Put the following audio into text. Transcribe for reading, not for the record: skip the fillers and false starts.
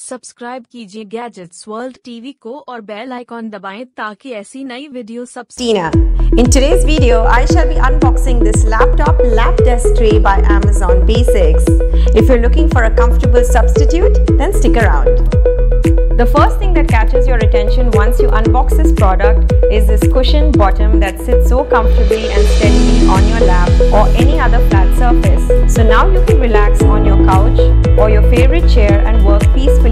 Subscribe कीजिए gadgets world TV को और बेल आइकॉन दबाएं ताकि ऐसी नई वीडियो सबसे Tina. In today's video, I shall be unboxing this laptop lap desk tray by Amazon Basics. If you're looking for a comfortable substitute, then stick around. The first thing that catches your attention once you unbox this product is this cushioned bottom that sits so comfortably and steadily on your lap or any other flat surface. So now you can relax on your couch or your favorite chair and work peacefully